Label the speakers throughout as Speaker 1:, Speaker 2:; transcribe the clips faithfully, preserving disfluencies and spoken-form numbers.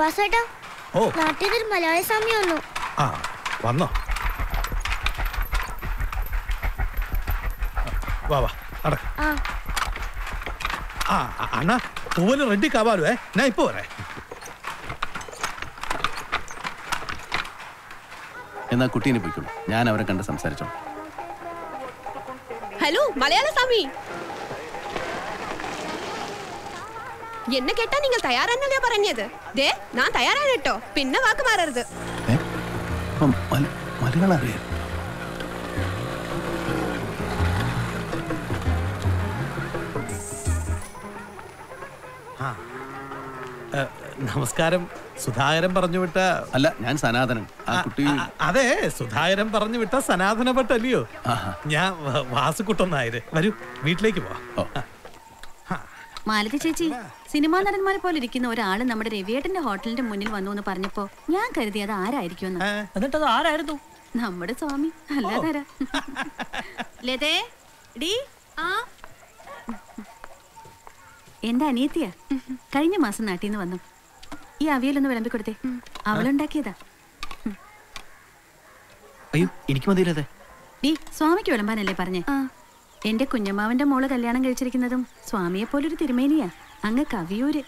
Speaker 1: വാസേട്ടാ,
Speaker 2: ഓ
Speaker 1: നാട്ടിൽ ഒരു മലയാളി സ്വാമി വന്നു.
Speaker 2: ആ വന്നോ? വാ വാ നടക്ക. ആ അണ്ണാ പൂവല് റെഡി കാവാലോ. ഏ ഞാൻ ഇപ്പൊ വരേ.
Speaker 3: എന്നാ കുട്ടീനെ പോയിക്കോളൂ, ഞാൻ അവരെ കണ്ട് സംസാരിച്ചോ.
Speaker 4: ഹലോ മലയാള സ്വാമി, എന്നെ കേട്ടാ നിങ്ങൾ തയ്യാറാന്നല്ലേ പറഞ്ഞത്? ദേ ഞാൻ തയ്യാറാണ് കേട്ടോ, പിന്നെ വാക്ക് മാറരുത്.
Speaker 3: മലയാളം അറിയാം.
Speaker 2: നമസ്കാരം. സുധാകരൻ പറഞ്ഞു വിട്ട
Speaker 3: അല്ല, ഞാൻ സനാതനൻ. ആ കുട്ടി
Speaker 2: അതെ, സുധാകരൻ പറഞ്ഞു വിട്ട സനാതന ഭട്ടല്ലയോ? ഞാൻ വാസുക്കുട്ടൻ നായര്. വരൂ വീട്ടിലേക്ക് പോവാ.
Speaker 5: മാലതി ചേച്ചി, സിനിമാ നടന്മാരെ പോലെ ഇരിക്കുന്ന ഒരാള് നമ്മുടെ രവിയേട്ടന്റെ ഹോട്ടലിന്റെ മുന്നിൽ വന്നു എന്ന് പറഞ്ഞപ്പോ ഞാൻ കരുതി അത് ആരായിരിക്കും.
Speaker 6: എന്നിട്ടത് ആരായിരുന്നു?
Speaker 5: നമ്മുടെ സ്വാമി. അല്ലാതാരാ? ലതേ ഡി ആ എന്റെ അനിയത്തിയാ. കഴിഞ്ഞ മാസം നാട്ടിൽ നിന്ന് വന്നു. ഈ അവിയലൊന്ന് വിളമ്പി കൊടുത്തേ, അവളുണ്ടാക്കിയതാ.
Speaker 6: അയ്യോ എനിക്ക് മതിയില്ലേ.
Speaker 5: ഡി സ്വാമിക്ക് വിളമ്പാനല്ലേ പറഞ്ഞേ? എന്റെ കുഞ്ഞമ്മാവന്റെ മോള് കല്യാണം കഴിച്ചിരിക്കുന്നതും സ്വാമിയെ പോലൊരു തിരുമേനിയാ, അങ്ങ് കവിയൂര്.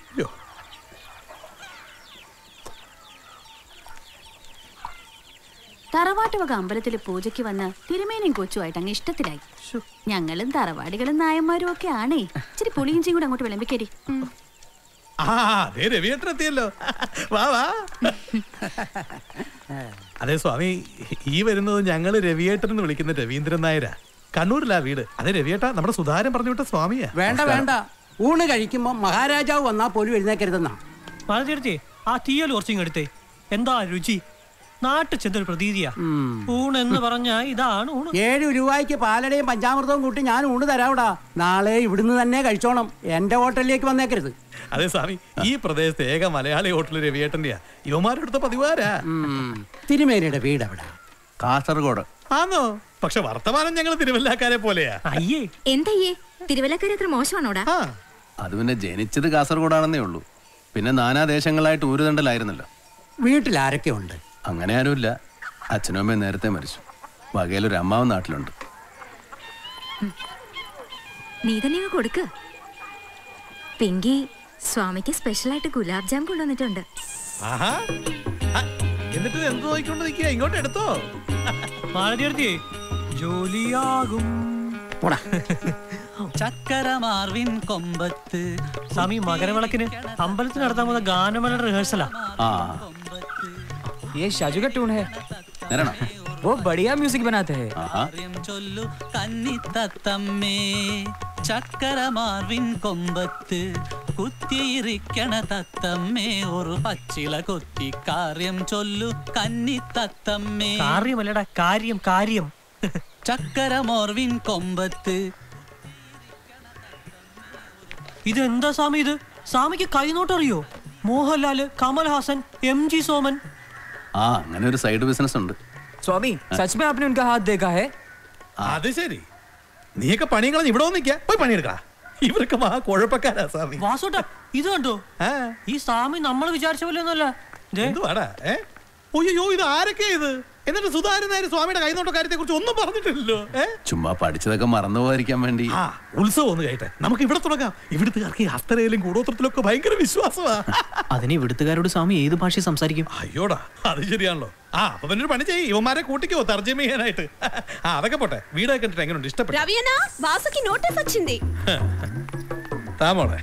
Speaker 5: തറവാട്ട് വക അമ്പലത്തില് പൂജയ്ക്ക് വന്ന തിരുമേനിയും കൊച്ചുമായിട്ട് അങ്ങ് ഇഷ്ടത്തിലായി. ഞങ്ങളും തറവാടികളും നായന്മാരും ഒക്കെ ആണേ. ഇച്ചിരി പുളിയിഞ്ചിയും കൂടെ അങ്ങോട്ട് വിളമ്പിക്കേടി.
Speaker 2: രവിയേട്ടനെത്തിയല്ലോ. വാ വാ. അതെ സ്വാമി, ഈ വരുന്നത് ഞങ്ങള് രവിയേട്ടൻ എന്ന് വിളിക്കുന്ന രവീന്ദ്രൻ നായരാ. കണ്ണൂരിലാ വീട്. അതെ രവിയേട്ടാ, നമ്മുടെ സുധാകരൻ പറഞ്ഞു വിട്ട സ്വാമിയാ.
Speaker 7: വേണ്ട വേണ്ട, ഊണ് കഴിക്കുമ്പോ മഹാരാജാവ് വന്നാ പോലും എഴുന്നേക്കരുതെന്നാ.
Speaker 6: തീർച്ചയായും ആ തീയൽ കുറച്ചിങ് എടുത്തേ. എന്താ രുചി! നാട്ടു ചെന്നൊരു പ്രതീതിയാ. ഊണ് എന്ന് പറഞ്ഞാ ഇതാണ് ഊണ്.
Speaker 7: ഏഴു രൂപയ്ക്ക് പാലടയും പഞ്ചാമൃതവും കൂട്ടി ഞാൻ ഊണ് തരാവിടാ. നാളെ ഇവിടുന്ന് തന്നെ കഴിച്ചോണം, എന്റെ ഹോട്ടലിലേക്ക് വന്നേക്കരുത്.
Speaker 2: അതെ സ്വാമി, ഈ പ്രദേശത്ത് ഏക മലയാളി ഹോട്ടൽ രവിയേട്ടന്റെയാ. യുവമാരെടുത്ത പതിവാരാ.
Speaker 7: തിരുമേനിയുടെ വീട് എവിടെ?
Speaker 3: കാസർഗോഡ്.
Speaker 2: ആന്നോ? പക്ഷെ വർത്തമാനം ഞങ്ങൾ തിരുവല്ലക്കാരെ പോലെയാ.
Speaker 4: അയ്യേ എന്തയ്യേ, തിരുവല്ലക്കാരെ അത്ര മോശമാണോടാ?
Speaker 3: അത് പിന്നെ ജനിച്ചത് കാസർഗോഡാണെന്നേ ഉള്ളൂ. പിന്നെ നാനാദേശങ്ങളായിട്ട് ഊരുതണ്ടലായിരുന്നല്ലോ.
Speaker 7: വീട്ടിൽ ആരൊക്കെ ഉണ്ട്?
Speaker 3: അങ്ങനെ ആരുമില്ല. അച്ഛനും അമ്മയും നേരത്തെ മരിച്ചു. വകയിലൊരു അമ്മാവും നാട്ടിലുണ്ട്.
Speaker 4: നീ തന്നെ കൊടുക്ക്. പിങ്കി സ്വാമിക്ക് സ്പെഷ്യലായിട്ട് ഗുലാബ് ജാം കൊണ്ടുവന്നിട്ടുണ്ട്.
Speaker 2: എന്നിട്ട് എന്ത് നോക്കിക്കൊണ്ട് നിൽക്കുക? ഇങ്ങോട്ട് എടുത്തോ.
Speaker 6: ജോലിയാകും
Speaker 8: ചക്കരമാർവിൻ കൊമ്പത്ത്.
Speaker 6: സ്വാമി മകരവിളക്കിന് അമ്പലത്തിൽ നടത്താൻ പോകുന്ന ഗാനമേള റിഹേഴ്സലാ.
Speaker 9: ये शाजू का ट्यून है, वो बढ़िया म्यूजिक बनाते हैं.
Speaker 8: ചൊല്ലു കന്നിത്തത്തമ്മേ ചക്കരമാർവിൻ കൊമ്പത്ത് കുത്തിയിരിക്കണ തത്തമ്മേ ഒരു പച്ചില കൊത്തി കാര്യം ചൊല്ലു കന്നിത്തത്തമ്മേ.
Speaker 6: കാര്യമല്ലടാ, കാര്യം കാര്യം.
Speaker 8: ചക്കരമാർവിൻ കൊമ്പത്ത്.
Speaker 6: ഇതെന്താ സ്വാമി ഇത്? സ്വാമിക്ക് കൈനോട്ടറിയോ? Mohanlal, Kamal Haasan, M G Soman.
Speaker 3: ആ അങ്ങനെ ഒരു സൈഡ് ബിസിനസ് ഉണ്ട്.
Speaker 9: स्वामी सच में आपने उनका हाथ देखा है?
Speaker 2: അത് ശരി. നീയൊക്കെ പണികളെ ഇവിടെ വന്നിക്കാ, പോയി പണിയെടുക്കാ. ഇവർക്ക് മഹാ കുഴപ്പക്കാരാ സ്വാമി.
Speaker 6: വാസുട്ടാ ഇത് കണ്ടോ? ഈ സ്വാമി നമ്മൾ വിചാരിച്ച പോലെ ഒന്നുമല്ല.
Speaker 2: എന്തുവാടാ? ഏ ഒയ്യോ, ഇത് ആരൊക്കെയാ ഇത്? എന്നിട്ട് സുധാകരൻ നായർ സ്വാമിയുടെ കൈനോട്ട കാര്യത്തെ കുറിച്ച് ഒന്നും പറഞ്ഞിട്ടില്ലല്ലോ.
Speaker 3: ചുമ്മാ പഠിച്ചതൊക്കെ മറന്നു പോകാതിരിക്കാൻ വേണ്ടി.
Speaker 2: ആ ഉത്സവം ഒന്ന് കേട്ടെ, നമുക്ക് ഇവിടെ തുടങ്ങാം. ഇവിടുത്തുകാർക്ക് ഹസ്തരയിലും കൂടോത്രത്തിലൊക്കെ ഭയങ്കര വിശ്വാസമാ.
Speaker 9: അതിന് ഇവിടുത്തുകാരോട് സ്വാമി ഏത് ഭാഷ സംസാരിക്കും?
Speaker 2: അയ്യോടാ, അത് ശരിയാണല്ലോ. ആ അപ്പൊ പിന്നെ ഒരു പണി ചെയ്യ്, ഇവന്മാരെ കൂട്ടിക്കോ തർജ്ജമ ചെയ്യാനായിട്ട്. ആ അതൊക്കെ പോട്ടെ, വീടൊക്കെ കണ്ടിട്ട് എങ്ങനെയുണ്ട്? ഇഷ്ടപ്പെട്ടു? താമോളെ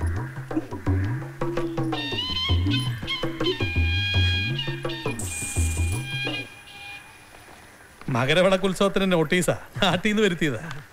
Speaker 2: മകരവിളക്കുത്സവത്തിന് നോട്ടീസാ നാട്ടിൽ നിന്ന് വരുത്തിയതാ.